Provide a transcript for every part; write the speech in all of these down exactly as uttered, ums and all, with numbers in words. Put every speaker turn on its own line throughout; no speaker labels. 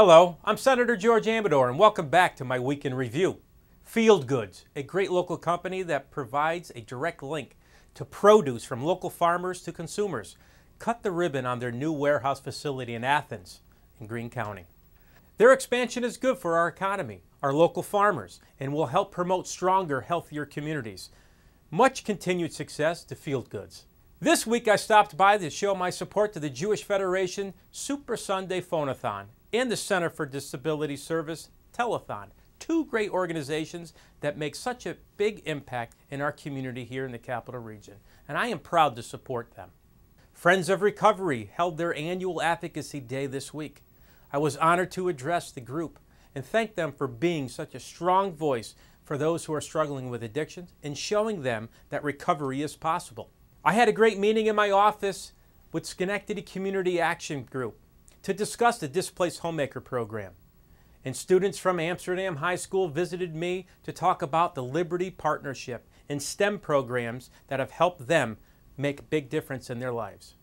Hello, I'm Senator George Amedore, and welcome back to my Week in Review. Field Goods, a great local company that provides a direct link to produce from local farmers to consumers, cut the ribbon on their new warehouse facility in Athens, in Greene County. Their expansion is good for our economy, our local farmers, and will help promote stronger, healthier communities. Much continued success to Field Goods. This week I stopped by to show my support to the Jewish Federation Super Sunday Phone-a-thon and the Center for Disability Service Telethon, two great organizations that make such a big impact in our community here in the Capital Region, and I am proud to support them. Friends of Recovery held their annual Advocacy Day this week. I was honored to address the group and thank them for being such a strong voice for those who are struggling with addictions and showing them that recovery is possible. I had a great meeting in my office with Schenectady Community Action Group to discuss the Displaced Homemaker program. And students from Amsterdam High School visited me to talk about the Liberty Partnership and STEM programs that have helped them make a big difference in their lives.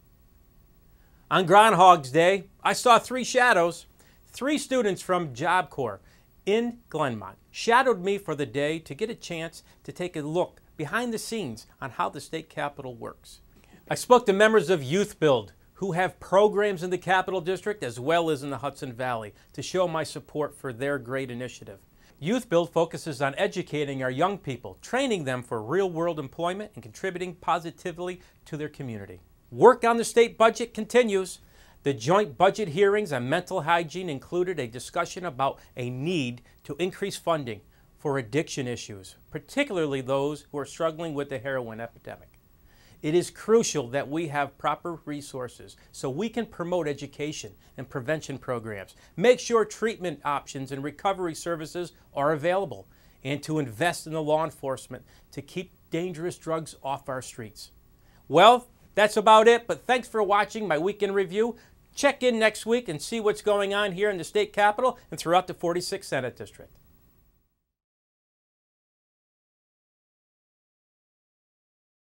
On Groundhog's Day, I saw three shadows. Three students from Job Corps in Glenmont shadowed me for the day to get a chance to take a look behind the scenes on how the state capitol works. I spoke to members of Youth Build who have programs in the Capital District as well as in the Hudson Valley to show my support for their great initiative. Youth Build focuses on educating our young people, training them for real-world employment and contributing positively to their community. Work on the state budget continues. The joint budget hearings on mental hygiene included a discussion about a need to increase funding for addiction issues, particularly those who are struggling with the heroin epidemic. It is crucial that we have proper resources so we can promote education and prevention programs, make sure treatment options and recovery services are available, and to invest in the law enforcement to keep dangerous drugs off our streets. Well, that's about it, but thanks for watching my Week in Review. Check in next week and see what's going on here in the state capitol and throughout the forty-sixth Senate District.